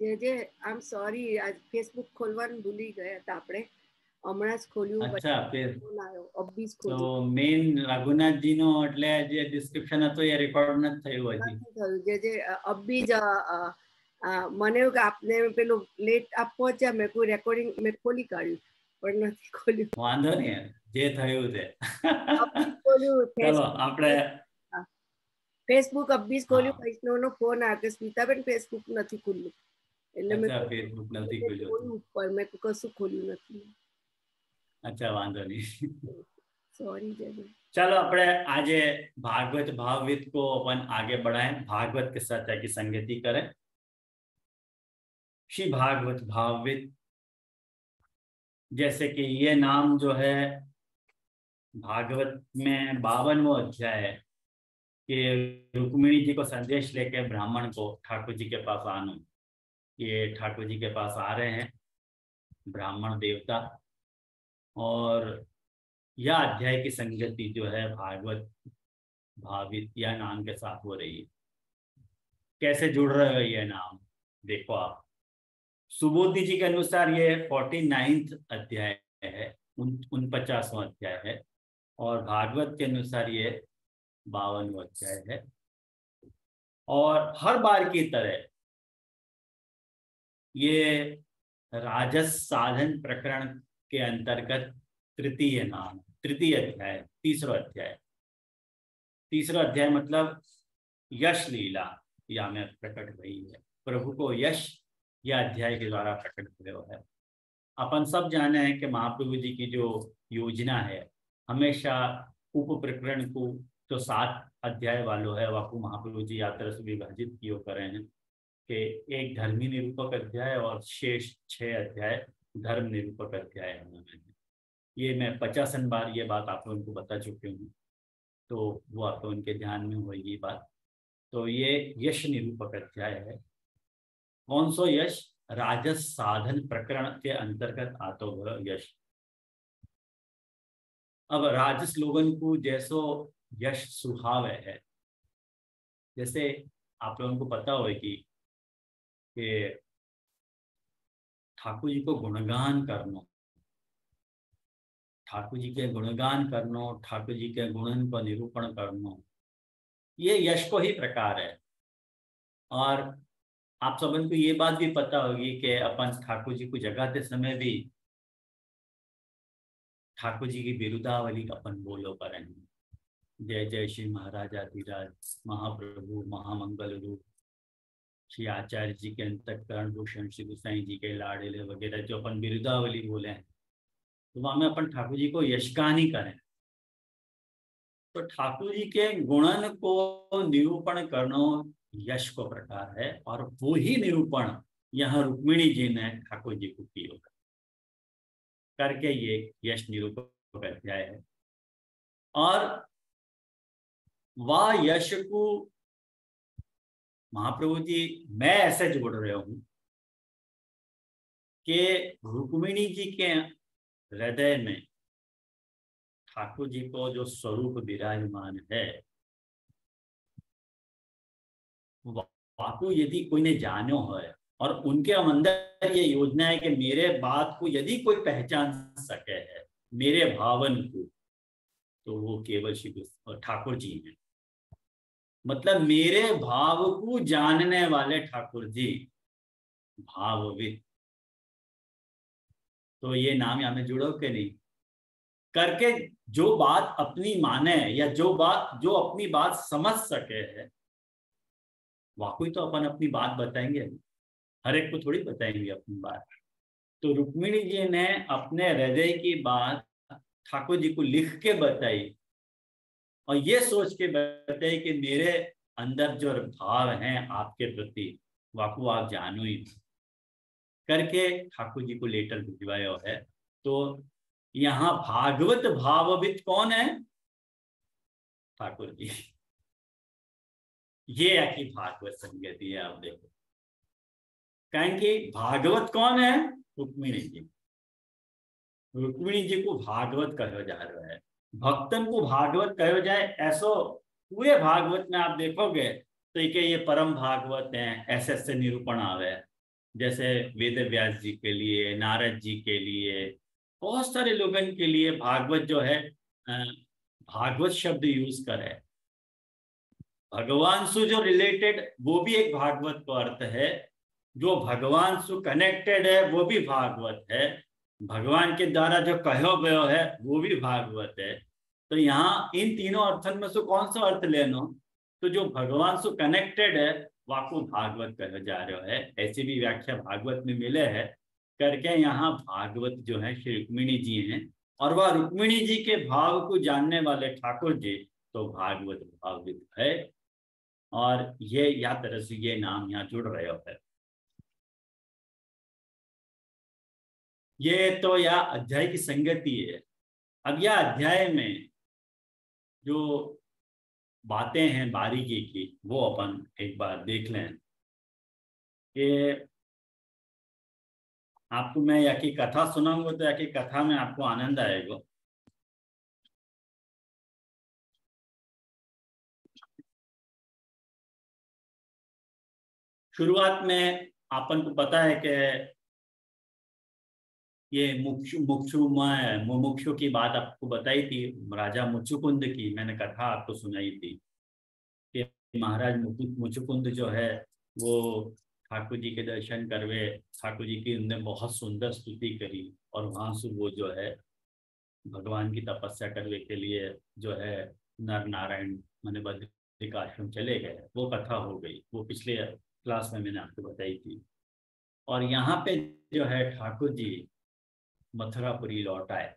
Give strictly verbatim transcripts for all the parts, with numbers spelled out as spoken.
જે જે આમ સોરી આજ ફેસબુક ખોલવાનું ભૂલી ગયા હતા આપણે હમણાં જ ખોલ્યું અચ્છા ફેર ફોન આવ્યો અબ્બીજ તો ખોલ્યું મેઇન રઘુનાથજી નો એટલે જે ડિસ્ક્રિપ્શન હતો એ રેકોર્ડ નથી થયું હજી નથી થયું જે જે અબ્બીજ મને એવું કે આપને પેલું લેટ આપ પહોંચ્યા મેં કોઈ રેકોર્ડિંગ મેં ખોલી કાઢ્યું પણ નથી ખોલ્યું વાંધો નહીં જે થયું તે અબ્બીજ ખોલ્યું ચલો આપણે ફેસબુક અબ્બીજ ખોલ્યું વૈષ્ણવનો ફોન આવ્યો કે સ્મિતાબેન ફેસબુક નથી ખુલ્લું એટલે મેં અચ્છા ફેસબુક નથી ખુલ્યું ઉપર મેં કશું ખોલ્યું નથી अच्छा वांधो नहीं सॉरी जय चलो अपने आज भागवत भाववित को अपन आगे बढ़ाएं भागवत के साथ की संगति करें श्री भागवत भाववित जैसे कि ये नाम जो है भागवत में बावनवो अध्याय है कि रुक्मिणी जी को संदेश लेके ब्राह्मण को ठाकुर जी के पास आना ये ठाकुर जी के पास आ रहे हैं ब्राह्मण देवता और यह अध्याय की संगति जो है भागवत भावित या नाम के साथ हो रही है कैसे जुड़ रहे हो ये नाम देखो आप सुबोधि जी के अनुसार ये फोर्टी नाइन्थ अध्याय है उन उनपचासवां अध्याय है और भागवत के अनुसार ये बावनवा अध्याय है और हर बार की तरह ये राजस साधन प्रकरण के अंतर्गत तृतीय नाम तृतीय अध्याय तीसरा अध्याय तीसरा अध्याय मतलब यश लीला या में प्रकट हुई है प्रभु को यश या अध्याय के द्वारा प्रकट हुआ है अपन सब जाने हैं कि महाप्रभु जी की जो योजना है हमेशा उप प्रकरण को तो सात अध्याय वालों है वाकु महाप्रभु जी यात्रा से विभाजित किए करे हैं कि एक धर्मी निरूपक अध्याय और शेष छह अध्याय धर्म निरूपक अध्याय है ये मैं पचासन बार ये बात आप लोगों को बता चुके हूँ तो वो आप लोगों के ध्यान में होगी बात तो ये यश निरूपक अध्याय है कौन सो यश राजस साधन प्रकरण के अंतर्गत आता हुआ यश अब राजस लोगन को जैसो यश सुहाव है जैसे आप लोगों को पता होगी कि ठाकुर जी को गुणगान करना ठाकुर जी के गुणगान करना ठाकुर जी के गुणन को निरूपण करना ये यश को ही प्रकार है और आप सबन को ये बात भी पता होगी कि अपन ठाकुर जी को जगाते समय भी ठाकुर जी की बिरुदावली अपन बोलो करेंगे जय जय श्री महाराजाधिराज महाप्रभु महामंगल रूप श्री आचार्य जी के अंतकरण भूषण श्री गोसाई जी के लाडेले वगैरह जो अपन बिरुदावली बोले हैं तो वहां में अपन ठाकुर जी को यशगान ही करें तो ठाकुर जी के गुणन को निरूपण करना यश को प्रकार है और वो ही निरूपण यहाँ रुक्मिणी जी ने ठाकुर जी को किया करके ये यश निरूपक अध्याय है और वह यश को महाप्रभु जी मैं ऐसे जोड़ रहे हूं कि रुक्मिणी जी के हृदय में ठाकुर जी को जो स्वरूप विराजमान है वाकु यदि कोई ने जानो है और उनके अंदर ये योजना है कि मेरे बात को यदि कोई पहचान सके है मेरे भावन को तो वो केवल श्री ठाकुर जी हैं मतलब मेरे भाव को जानने वाले ठाकुर जी भाववित तो ये नाम यहाँ में जुड़ो के नहीं करके जो बात अपनी माने या जो बात जो अपनी बात समझ सके है वाकई तो अपन अपनी बात बताएंगे हर एक को थोड़ी बताएंगे अपनी बात तो रुक्मिणी जी ने अपने हृदय की बात ठाकुर जी को लिख के बताई और ये सोच के बताई कि मेरे अंदर जो भाव हैं आपके प्रति वाकू आप जानो ही करके ठाकुर जी को लेटर भिजवाया है तो यहाँ भागवत भाववित कौन है ठाकुर जी ये आखिर भागवत संगति है आप देखो कहें कि भागवत कौन है रुक्मिणी जी रुक्मिणी जी को भागवत कहो जा रहा है भक्तन को भागवत कहो जाए ऐसो पूरे भागवत में आप देखोगे तो ये ये परम भागवत है ऐसे ऐसे निरूपण आवे जैसे वेद व्यास जी के लिए, नारद जी के लिए, बहुत सारे लोगों के लिए भागवत जो है भागवत शब्द यूज करे। भगवान से जो रिलेटेड वो भी एक भागवत को अर्थ है, जो भगवान से कनेक्टेड है वो भी भागवत है, भगवान के द्वारा जो कहो गयो है वो भी भागवत है। तो यहाँ इन तीनों अर्थन में से कौन सा अर्थ लेना, तो जो भगवान से कनेक्टेड है वाको भागवत कहो जा रहा है। ऐसी भी व्याख्या भागवत में मिले है करके यहाँ भागवत जो है श्री रुक्मिणी जी हैं, और वह रुक्मिणी जी के भाव को जानने वाले ठाकुर जी तो भागवत भागवत है। और ये या तरह से ये नाम यहाँ जुड़ रहे है। ये तो यह अध्याय की संगति है। अब यह अध्याय में जो बातें हैं बारीकी की वो अपन एक बार देख लें। कि आपको मैं या की कथा सुनाऊंगा तो या की कथा में आपको आनंद आएगा। शुरुआत में आपन को पता है कि ये मुक्षु मुक्षु मुमुक्षु की बात आपको बताई थी, राजा मुचुकुंद की मैंने कथा आपको सुनाई थी कि महाराज मुचुकुंद जो है वो ठाकुर जी के दर्शन करवे, ठाकुर जी की उनने बहुत सुंदर स्तुति करी और वहां से वो जो है भगवान की तपस्या करने के लिए जो है नर नारायण माने बद्रिक आश्रम चले गए। वो कथा हो गई, वो पिछले क्लास में मैंने आपको बताई थी। और यहाँ पे जो है ठाकुर जी मथुरापुरी लौट आए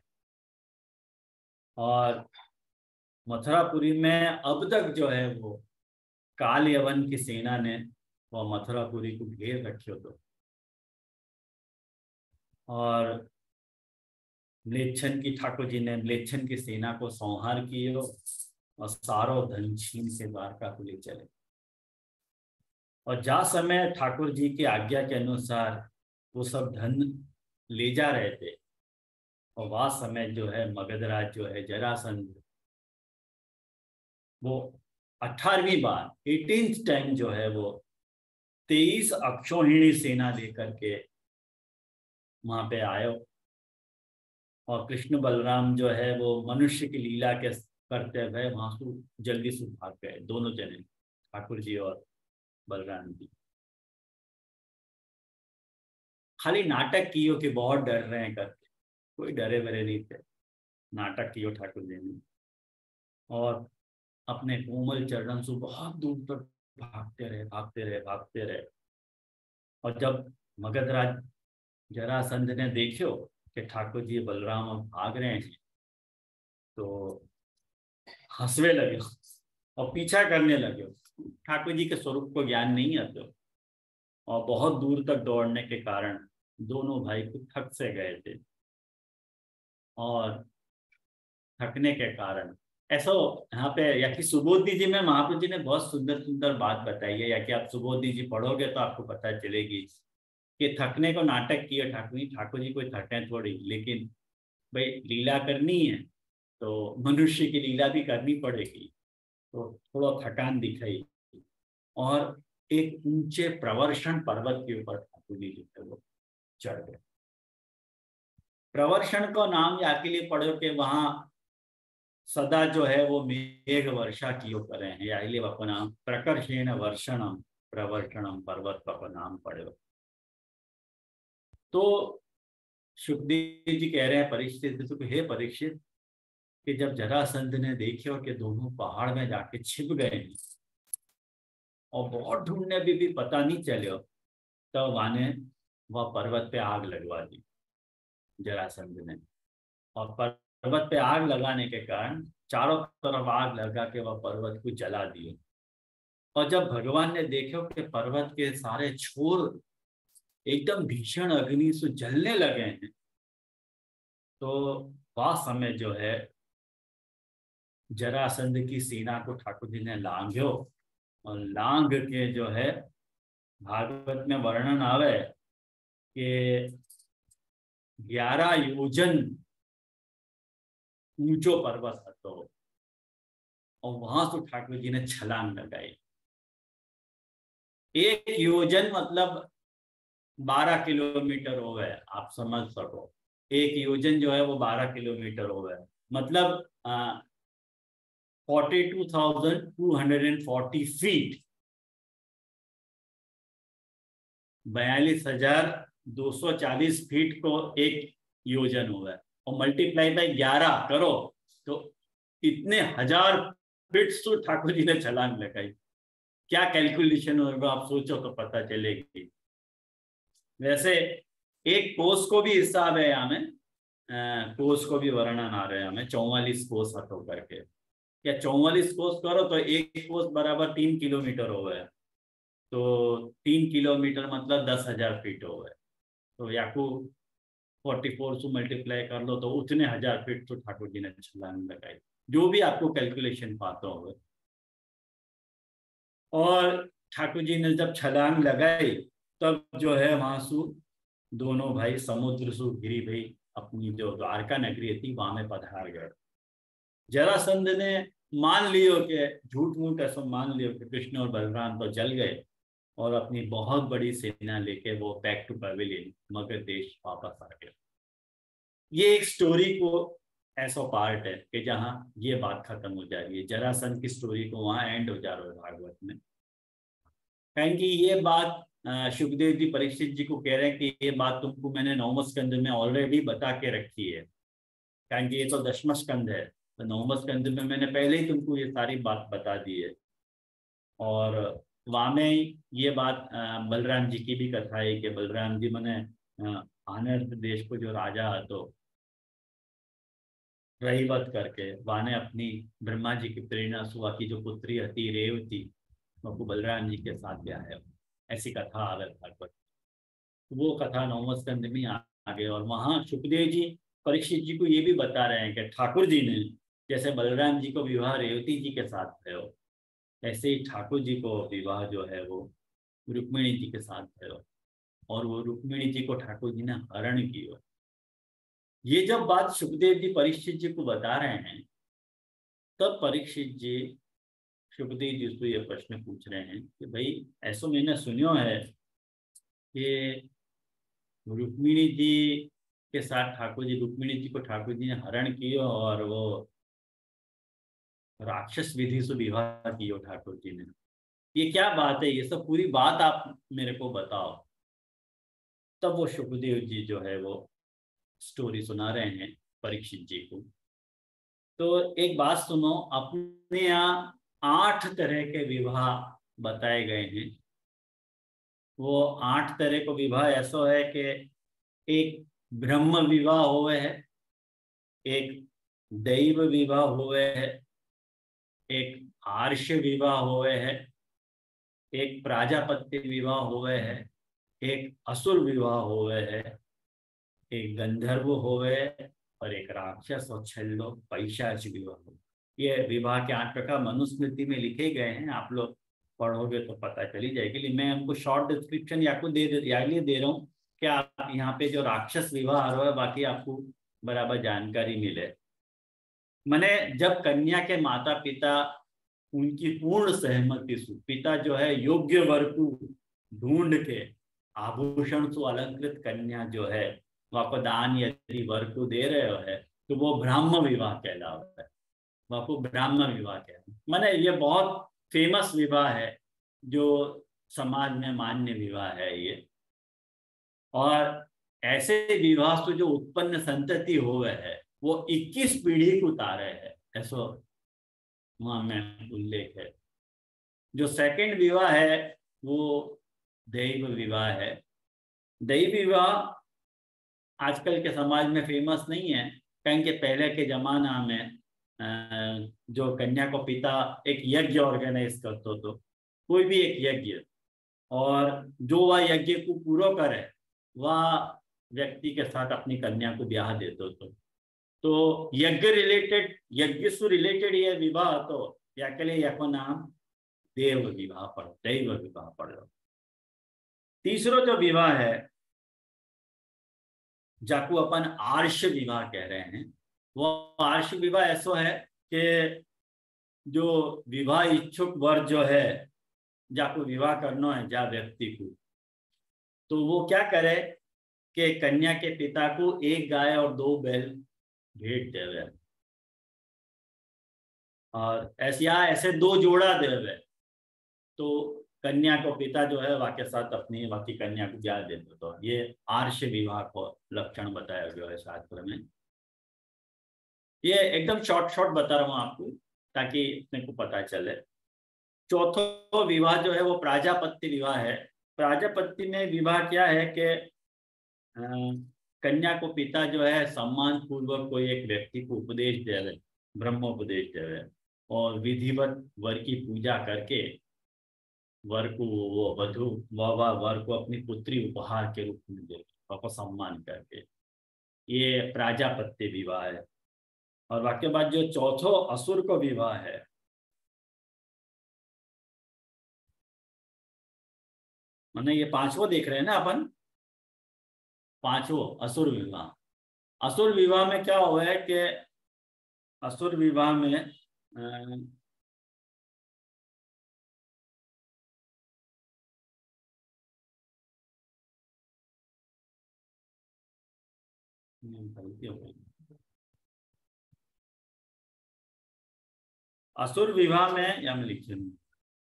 और मथुरापुरी में अब तक जो है वो काल यवन की सेना ने वो मथुरापुरी को घेर रखियो तो, और म्लेच्छन की ठाकुर जी ने म्लेच्छन की सेना को संहार कियो और सारो धन छीन के द्वारका को ले चले। और जा समय ठाकुर जी की आज्ञा के अनुसार वो सब धन ले जा रहे थे और वह समय जो है मगधराज जो है जरासंध वो अठारहवीं बार एटीन्थ टाइम जो है वो तेईस अक्षौहिणी सेना लेकर के वहां पे आयो। और कृष्ण बलराम जो है वो मनुष्य की लीला के करते हुए वहां से जल्दी से भाग गए, दोनों जने ठाकुर जी और बलराम जी। खाली नाटक कियो कि बहुत डर रहे हैं करके, कोई डरे वरे नहीं थे। नाटक कियो ठाकुर जी ने और अपने कोमल चरणों से बहुत दूर तक भागते रहे भागते रहे भागते रहे। और जब मगधराज जरासंध ने देखो कि ठाकुर जी बलराम अब भाग रहे हैं तो हंसवे लगे और पीछा करने लगे। ठाकुर जी के स्वरूप को ज्ञान नहीं आता और बहुत दूर तक दौड़ने के कारण दोनों भाई को थक से गए थे। और थकने के कारण ऐसा यहाँ पे या कि सुबोधि जी में महाप्रभु जी ने बहुत सुंदर सुंदर बात बताई है, या कि आप सुबोधि जी पढ़ोगे तो आपको पता चलेगी कि थकने को नाटक किया ठाकुर जी। ठाकुर जी कोई थके थोड़ी, लेकिन भाई लीला करनी है तो मनुष्य की लीला भी करनी पड़ेगी, तो थोड़ा थकान दिखाई। और एक ऊंचे प्रवर्षण पर्वत के ऊपर ठाकुर जी जो है वो चढ़ गए। प्रवर्षण का नाम याके लिए पढ़ो कि वहां सदा जो है वो मेघ वर्षा कियो करे हैं, या इसलिए बापा नाम प्रकर्षेण वर्षणम प्रवर्षणम पर्वत बापा नाम पढ़ो। तो सुखदेव जी कह रहे हैं परीक्षित तो हे परीक्षित कि जब जरासंध ने देखो कि दोनों पहाड़ में जाके छिप गए हैं और बहुत ढूंढने भी, भी पता नहीं चलो, तब वाने वह पर्वत पे आग लगवा दी जरासंध ने। और पर्वत पे आग लगाने के कारण चारों तरफ आग लगा के वह पर्वत को जला दिए। और जब भगवान ने देखो कि पर्वत के सारे छोर एकदम भीषण अग्नि से जलने लगे हैं, तो वह समय जो है जरासंध की सेना को ठाकुर जी ने लांघ्यो और लांघ के जो है भागवत में वर्णन आवे कि ग्यारह योजन ऊंचो पर्वत हतो और वहां से ठाकुर जी ने छलांग लगाई। एक योजन मतलब बारह किलोमीटर हो गए, आप समझ सको एक योजन जो है वो बारह किलोमीटर हो गए, मतलब forty two thousand two hundred and forty feet, बयालीस हजार दो सौ चालीस फीट को एक योजन हो गया, और मल्टीप्लाई बाय ग्यारह करो तो इतने हजार फीट तो ठाकुर जी ने छलांग लगाई। क्या कैलकुलेशन होगा आप सोचो तो पता चलेगी। वैसे एक कोस को भी हिसाब है यहाँ में, कोस को भी वर्णन आ रहे हैं हमें, चौवालीस कोस हटो करके, या चौवालीस कोस करो तो एक कोस बराबर तीन किलोमीटर हो गया, तो तीन किलोमीटर मतलब दस हजार फीट हो गए, तो याकू फोर्टी फोर से मल्टीप्लाई कर लो तो उतने हजार फीट तो ठाकुर जी ने छलांग लगाई, जो भी आपको कैलकुलेशन पाता होगा। और ठाकुर जी ने जब छलांग लगाई तब जो है वहां सु दोनों भाई समुद्र सु गिरी भाई अपनी जो द्वारका नगरी थी वहां में पधार गए। जरासंध ने मान लियो कि झूठ मूठ ऐसा मान लियो कि कृष्ण और बलराम तो जल गए, और अपनी बहुत बड़ी सेना लेके वो बैक टू पवेलियन मगध देश वापस आ गए। ये एक स्टोरी को ऐसा पार्ट है कि जहां ये बात खत्म हो जा रही है, जरासंध की स्टोरी को वहां एंड हो जा रहा है भागवत में। कहें कि ये बात सुखदेव जी परीक्षित जी को कह रहे हैं कि ये बात तुमको मैंने नौम स्कंद में ऑलरेडी बता के रखी है, कहें कि ये तो दशम स्कंद है, तो नौम स्कंद में मैंने पहले ही तुमको ये सारी बात बता दी है। और वहाँ में ये बात बलराम जी की भी कथा है कि बलराम जी मैंने आनर्त देश को जो राजा तो रहीवत करके वहाँ ने अपनी ब्रह्मा जी की प्रेरणा सुआ की जो पुत्री हती रेवती वो बलराम जी के साथ ब्याह है, ऐसी कथा आगे भागवत, वो कथा नौम स्कंद में आ गई। और वहाँ सुखदेव जी परीक्षित जी को ये भी बता रहे हैं कि ठाकुर जी ने जैसे बलराम जी को विवाह रेवती जी के साथ भयो, ऐसे ही ठाकुर जी को विवाह जो है वो रुक्मिणी जी के साथ भयो, और वो रुक्मिणी जी को ठाकुर जी ने हरण किया। ये जब बात सुखदेव जी परीक्षित जी को बता रहे हैं तब परीक्षित जी सुखदेव जी से ये प्रश्न पूछ रहे हैं कि भाई ऐसा मैंने सुनियो है कि रुक्मिणी जी के साथ ठाकुर जी रुक्मिणी जी को ठाकुर जी ने हरण किया और वो राक्षस विधि से विवाह किया ठाकुर जी ने, ये क्या बात है, ये सब पूरी बात आप मेरे को बताओ। तब वो सुखदेव जी जो है वो स्टोरी सुना रहे हैं परीक्षित जी को। तो एक बात सुनो, अपने यहाँ आठ तरह के विवाह बताए गए हैं। वो आठ तरह को विवाह ऐसा है कि एक ब्रह्म विवाह हुए है, एक दैव विवाह हुए है, एक आर्ष विवाह हुए है, एक प्राजापत्य विवाह हुए है, एक असुर विवाह हुए है, एक गंधर्व हुए और एक राक्षस और छल्लो पैशाच विवाह हो। ये विवाह के आठ प्रकार मनुस्मृति में लिखे गए हैं, आप लोग पढ़ोगे तो पता चली जाएगी। लेकिन मैं हमको शॉर्ट डिस्क्रिप्शन या को दे या लिए दे रहा हूँ कि आप यहाँ पे जो राक्षस विवाह आ रहा है बाकी आपको बराबर जानकारी मिले। मैंने जब कन्या के माता पिता उनकी पूर्ण सहमति से पिता जो है योग्य वर को ढूंढ के आभूषण से अलंकृत कन्या जो है वह को दान यदि वर को दे रहे हो है तो वो ब्राह्म विवाह कहलाता है, वह को ब्राह्म विवाह कहते हैं। मैंने ये बहुत फेमस विवाह है जो समाज में मान्य विवाह है ये। और ऐसे विवाह से जो उत्पन्न संतति हो गए है वो इक्कीस पीढ़ी को उतारे है, ऐसा वहां में उल्लेख है। जो सेकंड विवाह है वो दैव विवाह है। दैव विवाह आजकल के समाज में फेमस नहीं है, कहीं के पहले के जमाना में जो कन्या को पिता एक यज्ञ ऑर्गेनाइज करते तो कोई भी एक यज्ञ, और जो वह यज्ञ को पूरा करे वह व्यक्ति के साथ अपनी कन्या को ब्याह देते तो तो यज्ञ रिलेटेड यज्ञ से रिलेटेड ये विवाह तो या के लिए यको नाम देव विवाह पढ़ो, दैव विवाह पढ़ो। तीसरा जो विवाह है जाको अपन आर्ष विवाह कह रहे हैं, वो आर्ष विवाह ऐसा है कि जो विवाह इच्छुक वर जो है जाको विवाह करना है जा व्यक्ति को तो वो क्या करे कि कन्या के पिता को एक गाय और दो बैल भेंट देवे, और ऐसे या ऐसे दो जोड़ा देवे, तो कन्या को पिता जो है वाके साथ अपनी बाकी कन्या को ब्याह दे दो। तो ये आर्ष विवाह को लक्षण बताया गया है शास्त्र में। ये एकदम शॉर्ट शॉर्ट बता रहा हूँ आपको ताकि अपने को पता चले। चौथा विवाह जो है वो प्राजापत्य विवाह है। प्राजापत्य में विवाह क्या है कि कन्या को पिता जो है सम्मान पूर्वक कोई एक व्यक्ति को उपदेश देवे, ब्रह्मोपदेश देवे, और विधिवत वर की पूजा करके वर को वो वधु व वर को अपनी पुत्री उपहार के रूप में दे, को सम्मान करके, ये प्राजापत्य विवाह है। और वाक्य बाद जो चौथो असुर को विवाह है, मैंने ये पांचवो देख रहे हैं ना अपन, पांचवो असुर विवाह। असुर विवाह में क्या हुआ है कि असुर विवाह में आ, असुर विवाह में या मैं लिख लूं,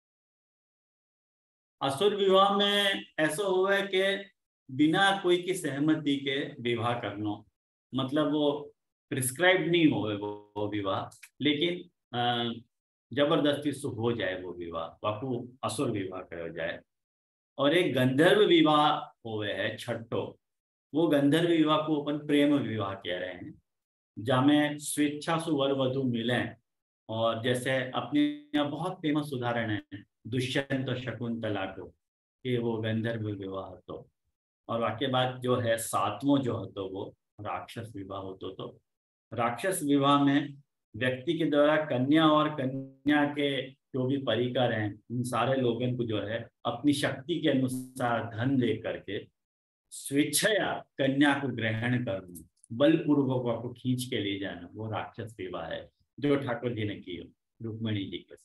असुर विवाह में ऐसा हुआ है कि बिना कोई की सहमति के विवाह करना, मतलब वो प्रिस्क्राइब नहीं होवे वो, वो विवाह, लेकिन जबरदस्ती से हो जाए वो विवाह, वाकू असुर विवाह कहा जाए। और एक गंधर्व विवाह होवे है छठो, वो गंधर्व विवाह को अपन प्रेम विवाह कह रहे हैं, जहाँ स्वेच्छा से वर वधु मिले। और जैसे अपने यहाँ बहुत फेमस उदाहरण है दुष्यंत और शकुंतला को, कि वो गंधर्व विवाह तो। और वाक्य बाद जो है सातवां जो है तो वो राक्षस विवाह होतो। तो राक्षस विवाह में व्यक्ति के द्वारा कन्या और कन्या के जो भी परिकर हैं उन सारे लोगों को जो है अपनी शक्ति के अनुसार धन दे करके स्वेच्छया कन्या को ग्रहण करना, बलपूर्वक को खींच के ले जाना, वो राक्षस विवाह है जो ठाकुर जी ने की रुक्मिणी जी के साथ।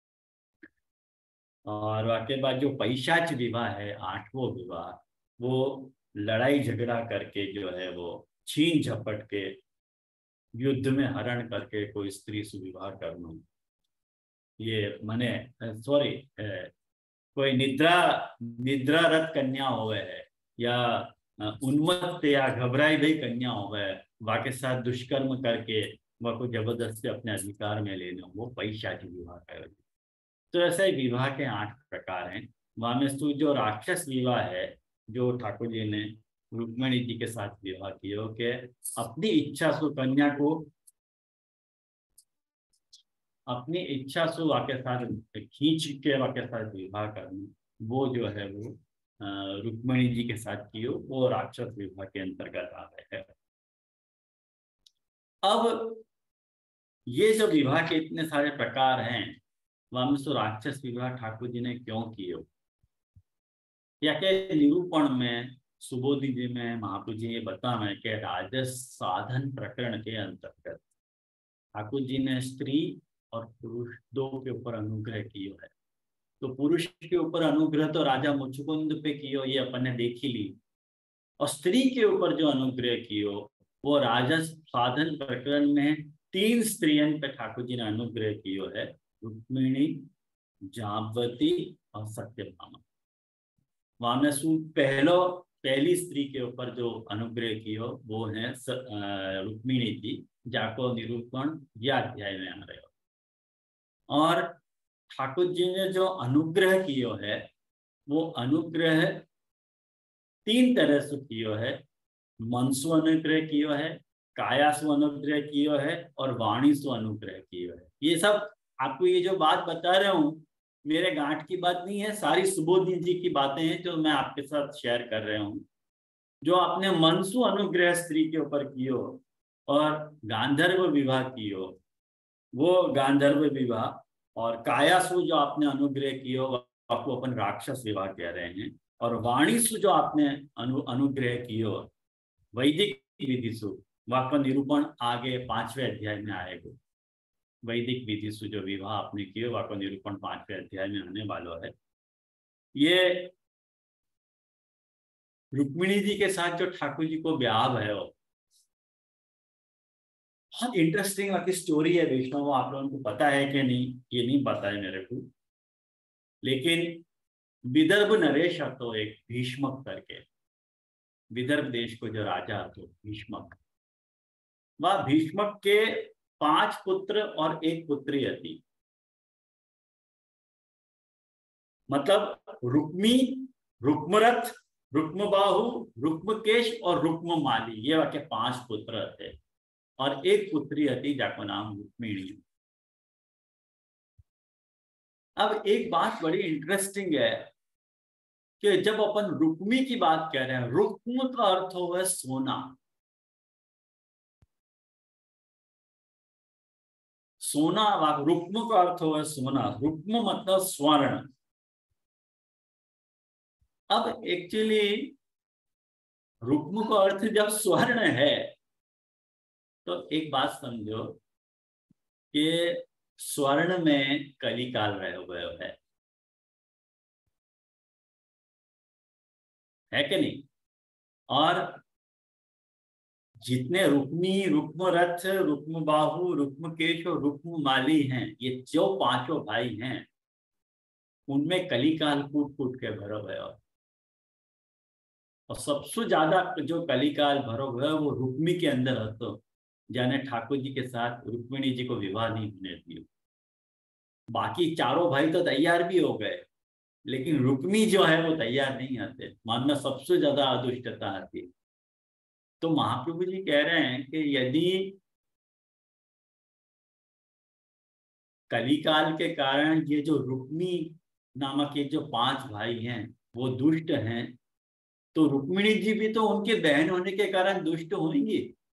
और वाक्य बाद जो पैशाच विवाह है आठवां विवाह, वो लड़ाई झगड़ा करके जो है वो छीन झपट के युद्ध में हरण करके कोई स्त्री से विवाह करना। ये माने सॉरी कोई निद्रा निद्रारत कन्या होवे है या उन्मत्त या घबराई भई कन्या होवे, वाके साथ दुष्कर्म करके वह को जबरदस्ती अपने अधिकार में लेना, वो पैशाची विवाह है। तो ऐसे विवाह के आठ प्रकार हैं। वहां में जो राक्षस विवाह है जो ठाकुर जी ने रुक्मिणी जी के साथ विवाह किया कि अपनी इच्छा से कन्या को अपनी इच्छा से वाके साथ खींच के वाके साथ विवाह करना, वो जो है वो रुक्मिणी जी के साथ कियो, वो राक्षस विवाह के अंतर्गत आ रहे हैं। अब ये जो विवाह के इतने सारे प्रकार हैं, वहां में तो राक्षस विवाह ठाकुर जी ने क्यों किए, या के निरूपण में सुबोधि जी में महाप्रभु जी ये बता रहे कि राजस साधन प्रकरण के अंतर्गत ठाकुर जी ने स्त्री और पुरुष दो के ऊपर अनुग्रह किया है। तो पुरुष के ऊपर अनुग्रह तो राजा मुचुकुंद पे कियो, ये अपन ने देखी ली, और स्त्री के ऊपर जो अनुग्रह कियो वो राजस साधन प्रकरण में तीन स्त्रियों पे ठाकुर जी ने अनुग्रह कियो है, रुक्मिणी, जाम्बवती और सत्यभामा। वहां में सु पहलो पहली स्त्री के ऊपर जो अनुग्रह कियो वो है रुक्मिणी जी, जाको निरूपण या अध्याय में आ रहे हो। और ठाकुर जी ने जो अनुग्रह कियो है वो अनुग्रह तीन तरह से कियो है, मनसु अनुग्रह कियो है, कायासु अनुग्रह कियो है और वाणी सु अनुग्रह कियो है। ये सब आपको ये जो बात बता रहा हूँ मेरे गांठ की बात नहीं है, सारी सुबोधि जी की बातें हैं जो मैं आपके साथ शेयर कर रहा हूँ। जो आपने मनसु अनुग्रह स्त्री के ऊपर कियो और गांधर्व विवाह कियो, वो गांधर्व विवाह, और कायासु जो आपने अनुग्रह कियो आपको अपन राक्षस विवाह कह रहे हैं, और वाणीसु जो आपने अनु अनुग्रह कियो वैदिक विधिसु, वाक्य निरूपण आगे पांचवें अध्याय में आएगा। वैदिक विधि से जो विवाह आपने किए वाक्य निरूपण पांचवें अध्याय में आने वाला है। ये रुक्मिणी जी के साथ जो ठाकुर जी को ब्याह है वो बहुत इंटरेस्टिंग बाकी स्टोरी है वैष्णव। आप लोगों को पता है कि नहीं ये नहीं पता है मेरे को, लेकिन विदर्भ नरेश तो एक भीष्मक करके, विदर्भ देश को जो राजा तो भीष्मक, वह भीष्मक के पांच पुत्र और एक पुत्री थी। मतलब रुक्मी, रुक्मरथ, रुक्मबाहु, रुक्मकेश और रुक्ममाली, ये वाके पांच पुत्र थे और एक पुत्री थी जाको नाम रुक्मिणी। अब एक बात बड़ी इंटरेस्टिंग है कि जब अपन रुक्मी की बात कर रहे हैं, रुक्म का अर्थ हुआ सोना, सोना, रुक्म का अर्थ हुआ सोना, रुक्म मतलब स्वर्ण। अब एक्चुअली रुक्म का अर्थ जब स्वर्ण है तो एक बात समझो कि स्वर्ण में कलिकाल रहे हुए है, है कि नहीं? और जितने रुक्मी, रुक्मरथ, रुक्मबाहु, रुक्मकेश और रुक्ममाली हैं, ये जो पांचों भाई हैं, उनमें कलिकाल कूट कूट के भरो हुए और, और सबसे ज्यादा जो कलिकाल भरो हुए वो रुक्मी के अंदर है। तो जाने ठाकुर जी के साथ रुक्मिणी जी को विवाह नहीं होने दिया। बाकी चारों भाई तो तैयार भी हो गए, लेकिन रुक्मी जो है वो तैयार नहीं आते, मन में सबसे ज्यादा अदुष्टता आती। तो महाप्रभु जी कह रहे हैं कि यदि कलिकाल के कारण ये जो रुक्मी नामक ये जो पांच भाई हैं वो दुष्ट हैं, तो रुक्मिणी जी भी तो उनकी बहन होने के कारण दुष्ट होंगी,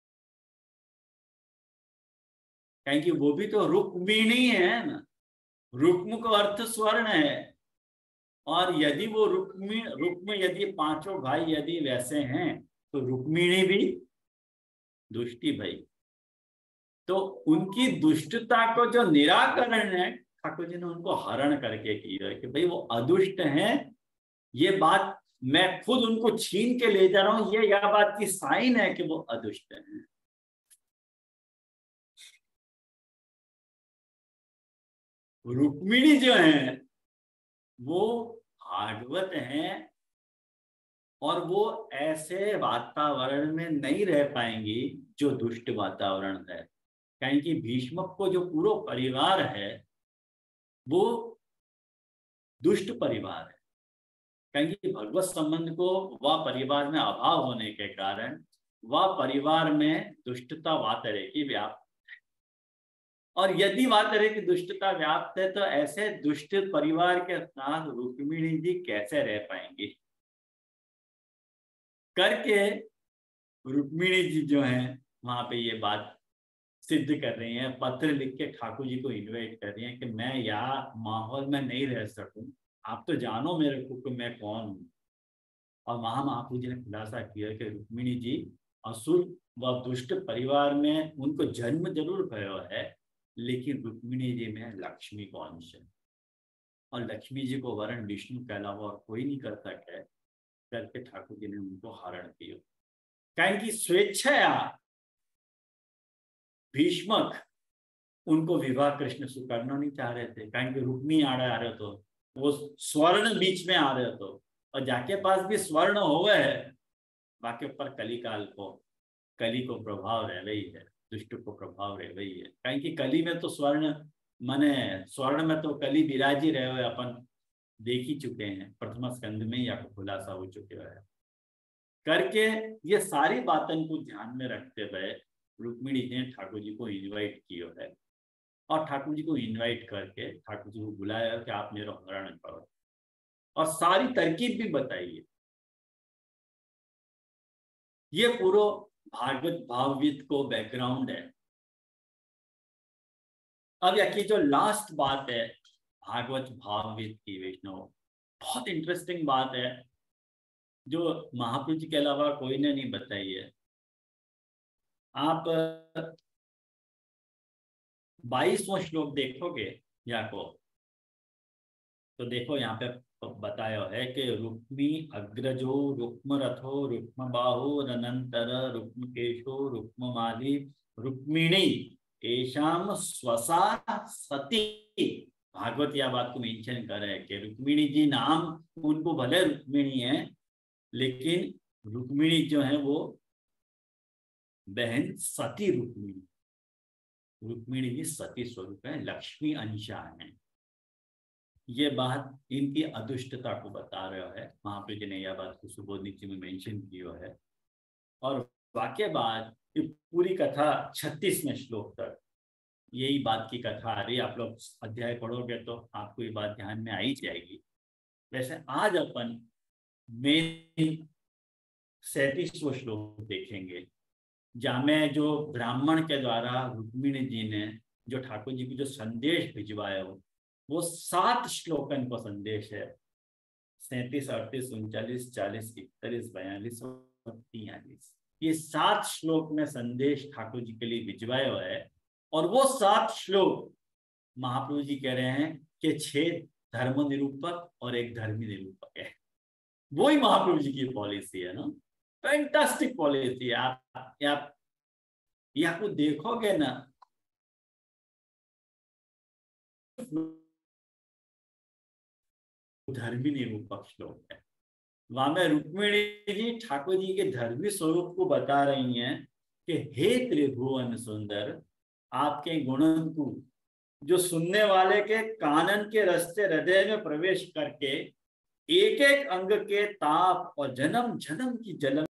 क्योंकि वो भी तो रुक्मिणी है ना। रुक्म का अर्थ स्वर्ण है, और यदि वो रुक्मी रुक्म यदि पांचों भाई यदि वैसे हैं तो रुक्मिणी भी दुष्टि भाई। तो उनकी दुष्टता को जो निराकरण है ठाकुर जी ने उनको हरण करके किया है कि भाई वो अदुष्ट हैं, ये बात मैं खुद उनको छीन के ले जा रहा हूं, ये यह बात की साइन है कि वो अदुष्ट हैं। रुक्मिणी जो है वो भागवत हैं और वो ऐसे वातावरण में नहीं रह पाएंगी जो दुष्ट वातावरण है, क्योंकि भीष्मक को जो पूरा परिवार है वो दुष्ट परिवार है, क्योंकि भगवत संबंध को वह परिवार में अभाव होने के कारण वह परिवार में दुष्टता वातरे की व्याप्त है। और यदि वातरे की दुष्टता व्याप्त है तो ऐसे दुष्ट परिवार के साथ रुक्मिणी जी कैसे रह पाएंगी करके रुक्मिणी जी जो है वहां पे ये बात सिद्ध कर रही हैं, पत्र लिख के ठाकुर जी को इनवाइट कर रही हैं कि मैं यहाँ माहौल में नहीं रह सकूं, आप तो जानो मेरे को कि मैं कौन हूँ। और वहां महाप्रभु जी ने खुलासा किया कि रुक्मिणी जी असुर व दुष्ट परिवार में उनको जन्म जरूर भयो है, लेकिन रुक्मिणी जी में लक्ष्मी को अंश है, और लक्ष्मी जी को वरण विष्णु के अलावा और कोई नहीं कर सके करके ठाकुर जी ने उनको हरण किया। क्योंकि स्वेच्छा भीष्मक उनको विवाह कृष्ण से करना नहीं चाह रहे थे, क्योंकि रुक्मी आ रहे आ रहे तो वो स्वर्ण बीच में आ रहे तो, और जाके पास भी स्वर्ण हो गए है, बाकी ऊपर कली काल को कली को प्रभाव रह रही है, दुष्ट को प्रभाव रह रही है, क्योंकि कली में तो स्वर्ण माने स्वर्ण में तो कली विराजी रहे हुए अपन देख ही चुके हैं, प्रथम स्कंद में ही आपको खुलासा हो चुके हैं करके। ये सारी बातों को ध्यान में रखते हुए रुक्मिणी ने ठाकुर जी को इनवाइट किया है, और ठाकुर जी को इनवाइट करके ठाकुर जी को बुलाया कि आप मेरा हरण करो, और सारी तरकीब भी बताइए। ये पूरा भागवत भावविद को बैकग्राउंड है। अब यकी जो लास्ट बात है भागवत भावविद की वैष्णव, बहुत इंटरेस्टिंग बात है जो महाप्रभु जी के अलावा कोई ने नहीं बताई है। आप बाईसवां श्लोक देखोगे याको, तो देखो यहाँ पे बताया है कि रुक्मी अग्रजो रुक्म रथो रुक्म बाहु अनंतर रुक्म केशो रुक्म माली रुक्मिणी एशाम स्वसा सती। भागवत यह बात को मेंशन कर रहे हैं कि रुक्मिणी जी नाम उनको भले रुक्मिणी है, लेकिन रुक्मिणी जो है वो बहन सती रुक्मिणी, रुक्मिणी जी सती स्वरूप है, लक्ष्मी अंशा है। ये बात इनकी अदुष्टता को बता रहा है। महाप्रभु जी ने यह बात को सुबोधनिक जी में मेंशन किया है। और वाक्य बाद ये पूरी कथा छत्तीसवें श्लोक तक यही बात की कथा आ रही है। आप लोग अध्याय पढ़ोगे तो आपको ये बात ध्यान में आई जाएगी। वैसे आज अपन मेन सैंतीसवां श्लोक देखेंगे, जहाँ में जो ब्राह्मण के द्वारा रुक्मिणी जी ने जो ठाकुर जी की जो संदेश भिजवाया हो, वो सात श्लोकन को संदेश है। सैंतीस अड़तीस उनचालीस चालीस इकतालीस बयालीस और तियालीस, ये सात श्लोक में संदेश ठाकुर जी के लिए भिजवाया हुआ है। और वो सात श्लोक महाप्रभु जी कह रहे हैं कि छह धर्म निरूपक और एक धर्मी निरूपक है। वो ही महाप्रभु जी की पॉलिसी है ना, फैंटास्टिक पॉलिसी। आप आप ये आपको देखोगे ना, धर्मी निरूपक श्लोक है। वहां में रुक्मिणी जी ठाकुर जी के धर्मी स्वरूप को बता रही हैं कि हे त्रिभुवन सुंदर, आपके गुणों को जो सुनने वाले के कानन के रास्ते हृदय में प्रवेश करके एक एक अंग के ताप और जन्म जन्म की जलन